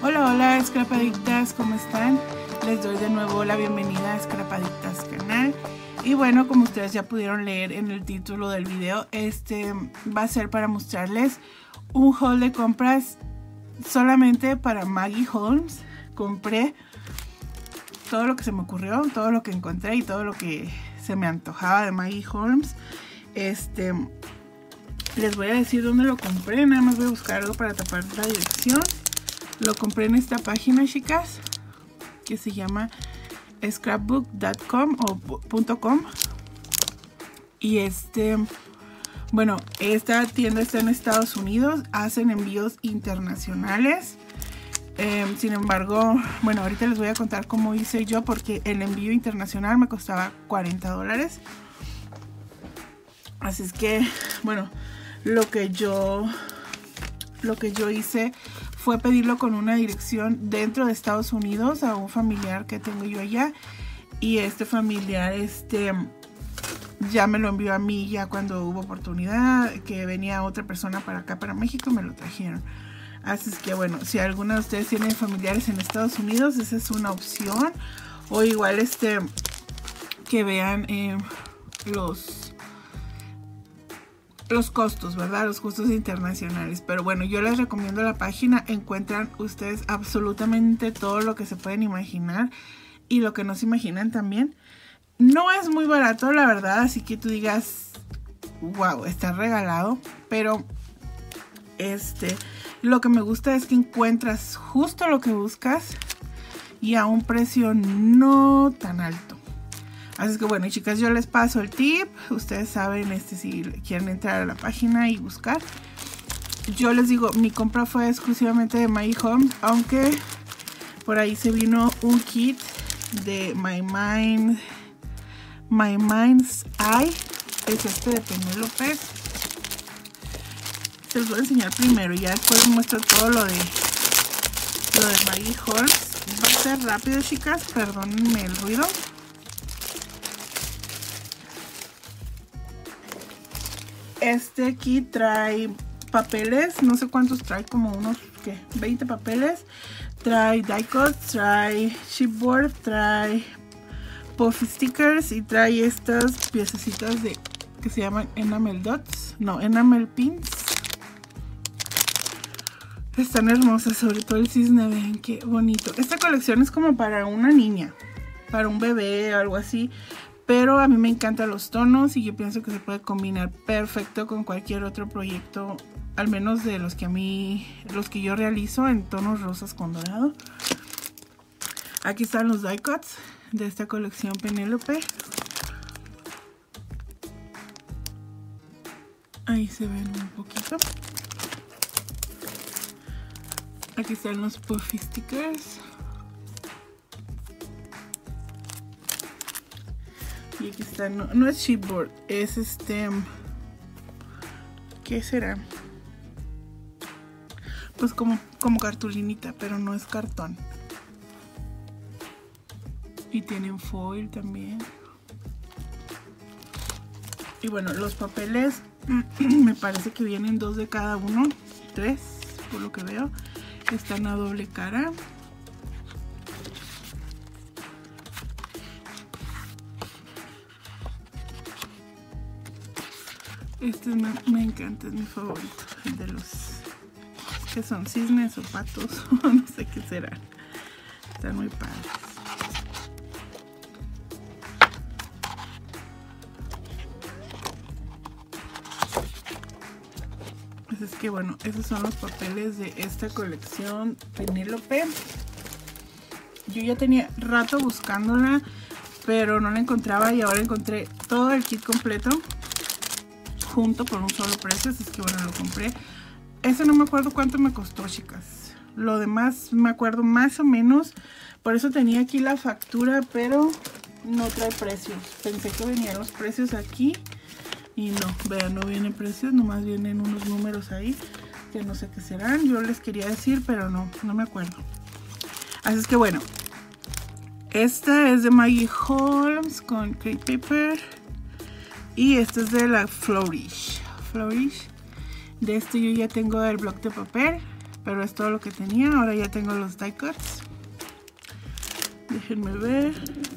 Hola, hola Scrapadictas, ¿cómo están? Les doy de nuevo la bienvenida a Scrapadictas canal. Y bueno, como ustedes ya pudieron leer en el título del video, va a ser para mostrarles un haul de compras solamente para Maggie Holmes. Compré todo lo que se me ocurrió, todo lo que encontré y todo lo que se me antojaba de Maggie Holmes. Les voy a decir dónde lo compré, nada más voy a buscar algo para tapar la dirección. Lo compré en esta página, chicas, que se llama scrapbook.com o .com. Y bueno, esta tienda está en Estados Unidos, hacen envíos internacionales. Sin embargo, bueno, ahorita les voy a contar cómo hice yo, porque el envío internacional me costaba $40. Así es que, bueno, lo que yo hice fue pedirlo con una dirección dentro de Estados Unidos a un familiar que tengo yo allá. Y este familiar ya me lo envió a mí ya cuando hubo oportunidad, que venía otra persona para acá, para México, me lo trajeron. Así es que bueno, si alguno de ustedes tienen familiares en Estados Unidos, esa es una opción. O igual que vean los costos, ¿verdad? Los costos internacionales. Pero bueno, yo les recomiendo la página. Encuentran ustedes absolutamente todo lo que se pueden imaginar y lo que no se imaginan también. No es muy barato, la verdad, así que tú digas, wow, está regalado. Pero lo que me gusta es que encuentras justo lo que buscas y a un precio no tan alto. Así que bueno, chicas, yo les paso el tip. Ustedes saben si quieren entrar a la página y buscar. Yo les digo, mi compra fue exclusivamente de Maggie Holmes, aunque por ahí se vino un kit de My Mind's Eye. Es de Penélope. Se los voy a enseñar primero y ya después les muestro todo lo de Maggie Holmes. Va a ser rápido, chicas, perdónenme el ruido. Este kit trae papeles, no sé cuántos trae, como unos 20 papeles. Trae die cuts, trae chipboard, trae puffy stickers y trae estas piececitas que se llaman enamel dots, no, enamel pins. Están hermosas, sobre todo el cisne, ven qué bonito. Esta colección es como para una niña, para un bebé o algo así. Pero a mí me encantan los tonos y yo pienso que se puede combinar perfecto con cualquier otro proyecto, al menos de los que yo realizo en tonos rosas con dorado. Aquí están los die cuts de esta colección Penélope. Ahí se ven un poquito. Aquí están los puffy stickers. Y aquí está, no es chipboard, es ¿qué será? Pues como cartulinita, pero no es cartón. Y tienen foil también. Y bueno, los papeles me parece que vienen 2 de cada uno, 3 por lo que veo. Están a doble cara. Me encanta, es mi favorito, el de los que son cisnes o patos, no sé qué serán. Están muy padres. Así es que bueno, esos son los papeles de esta colección Penélope. Yo ya tenía rato buscándola, pero no la encontraba y ahora encontré todo el kit completo junto por un solo precio, así es que bueno, lo compré. Ese no me acuerdo cuánto me costó, chicas. Lo demás me acuerdo más o menos, por eso tenía aquí la factura, pero no trae precios. Pensé que venían los precios aquí y no, vean, no vienen precios, nomás vienen unos números ahí que no sé qué serán. Yo les quería decir, pero no me acuerdo. Así es que bueno, esta es de Maggie Holmes con crepe paper. Y este es de la Flourish. De este yo ya tengo el bloc de papel pero es todo lo que tenía. Ahora ya tengo los die cuts. Déjenme ver.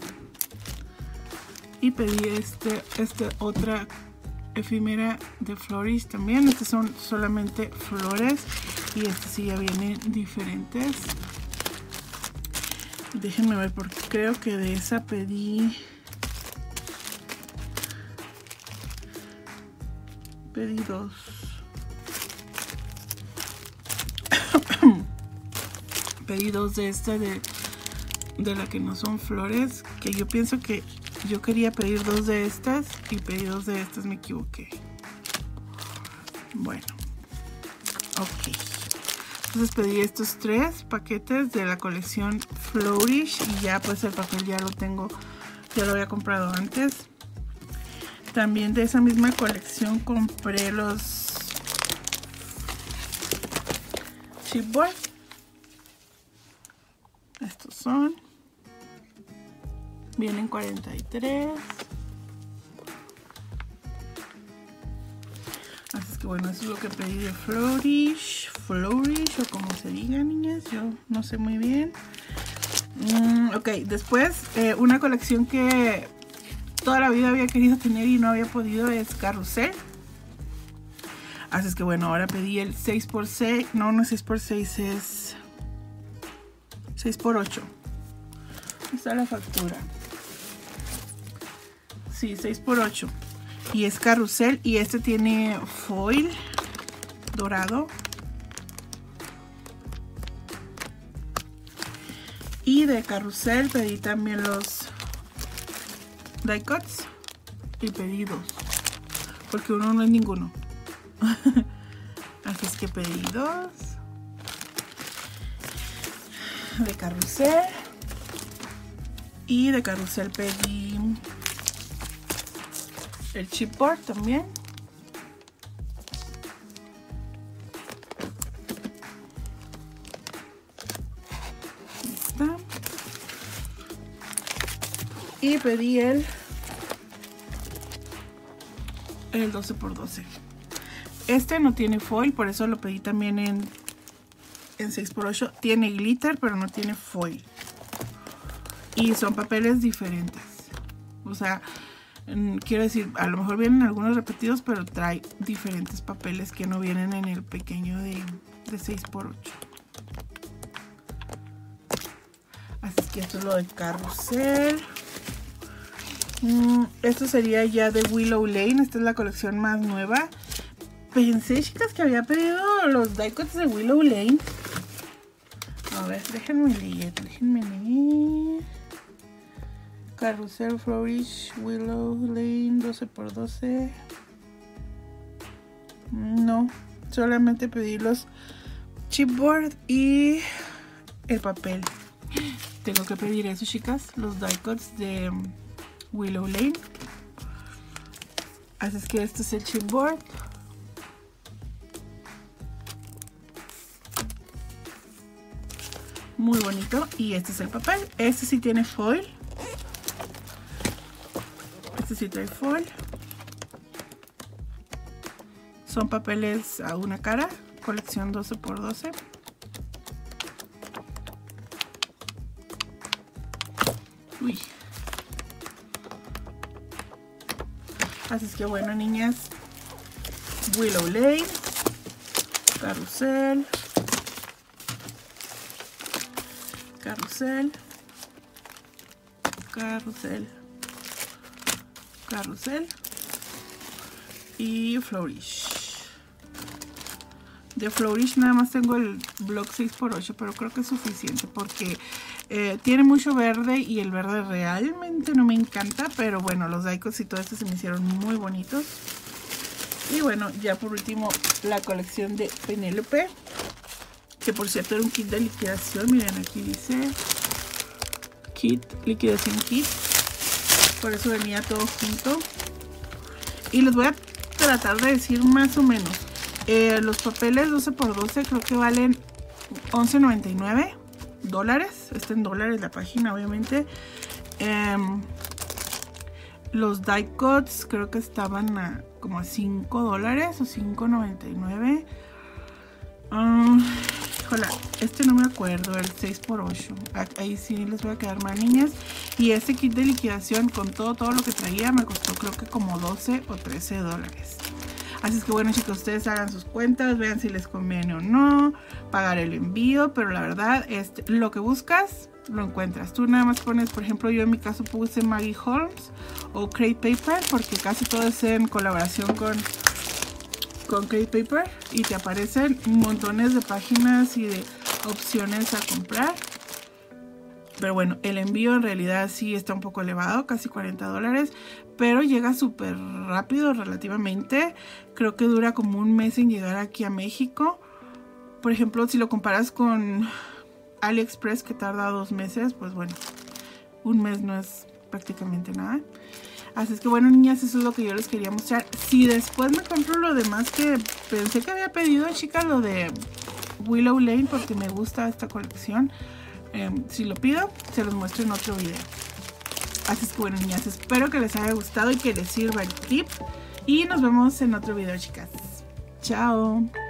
Y pedí otra efímera de Flourish también. Estas son solamente flores y estas sí ya vienen diferentes. Déjenme ver porque creo que de esa pedí dos. Pedí dos de esta de la que no son flores, que yo pienso que yo quería pedir dos de estas y pedí dos de estas, me equivoqué. Bueno, ok. Entonces pedí estos 3 paquetes de la colección Flourish y ya pues el papel ya lo tengo, ya lo había comprado antes. También de esa misma colección compré los chipboard. Estos son, vienen 43. Así es que bueno, eso es lo que pedí de Flourish o como se diga, niñas, yo no sé muy bien. Ok, después una colección que toda la vida había querido tener y no había podido es Carrusel. Así es que bueno, ahora pedí el 6x6, no es 6x6, es 6x8. Está la factura. Sí, 6x8. Y es carrusel y este tiene foil dorado. Y de carrusel pedí también los die cuts y pedí 2 porque uno no es ninguno. Así es que pedí 2 de carrusel y de carrusel pedí el chipboard también. Ahí está. Y pedí el 12x12. Este no tiene foil, por eso lo pedí también en 6x8. Tiene glitter, pero no tiene foil. Y son papeles diferentes. O sea, quiero decir, a lo mejor vienen algunos repetidos, pero trae diferentes papeles que no vienen en el pequeño de 6x8. Así es que esto es lo de carrusel. Esto sería ya de Willow Lane. Esta es la colección más nueva. Pensé, chicas, que había pedido los die cuts de Willow Lane. A ver, déjenme leer. Carrusel Flourish Willow Lane 12x12. No, solamente pedí los chipboard y el papel. Tengo que pedir eso, chicas, los die cuts de Willow Lane. Así es que este es el chipboard. Muy bonito. Y este es el papel. Este sí tiene foil. Este sí trae foil. Son papeles a una cara. Colección 12x12. Uy. Así es que bueno, niñas. Willow Lane. Carrusel. Carrusel. Carrusel. Carrusel. Y Flourish. De Flourish nada más tengo el block 6x8, pero creo que es suficiente porque tiene mucho verde y el verde realmente no me encanta, pero bueno, los die cuts y todo esto se me hicieron muy bonitos. Y bueno, ya por último la colección de Penélope, que por cierto era un kit de liquidación. Miren, aquí dice kit, liquidación kit, por eso venía todo junto. Y les voy a tratar de decir más o menos. Los papeles 12x12 creo que valen $11.99. Está en dólares la página, obviamente. Los die cuts creo que estaban como a $5 o $5.99. híjola, este no me acuerdo, el 6x8. Ahí sí les voy a quedar mal, niñas. Y este kit de liquidación con todo lo que traía me costó creo que como 12 o 13 dólares. Así es que bueno, chicos, ustedes hagan sus cuentas, vean si les conviene o no pagar el envío, pero la verdad, lo que buscas lo encuentras. Tú nada más pones, por ejemplo, yo en mi caso puse Maggie Holmes o Crate Paper, porque casi todo es en colaboración con Crate Paper, y te aparecen montones de páginas y de opciones a comprar. Pero bueno, el envío en realidad sí está un poco elevado, casi 40 dólares, pero llega súper rápido relativamente. Creo que dura como un mes en llegar aquí a México. Por ejemplo, si lo comparas con AliExpress, que tarda 2 meses, pues bueno, un mes no es prácticamente nada. Así es que bueno, niñas, eso es lo que yo les quería mostrar. Si después me compro lo demás que pensé que había pedido, chicas, lo de Willow Lane, porque me gusta esta colección, si lo pido, se los muestro en otro video. Así es que bueno, niñas, espero que les haya gustado y que les sirva el tip. Y nos vemos en otro video, chicas. Chao.